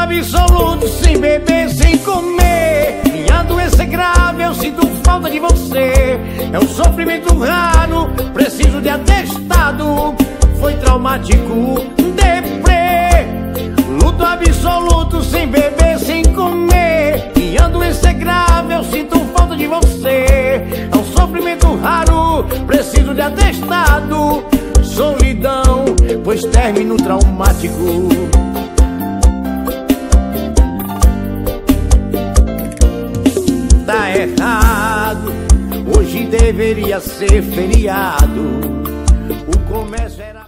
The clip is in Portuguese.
absoluto, sem beber, sem comer. Minha doença é grave, eu sinto falta de você. É um sofrimento raro, preciso de atestado. Foi traumático, deprê. Luto absoluto, sem beber, sem comer. Minha doença é grave, eu sinto falta de você. É um sofrimento raro, preciso de atestado. Solidão, pois término traumático. Tá errado, hoje deveria ser feriado. O comércio era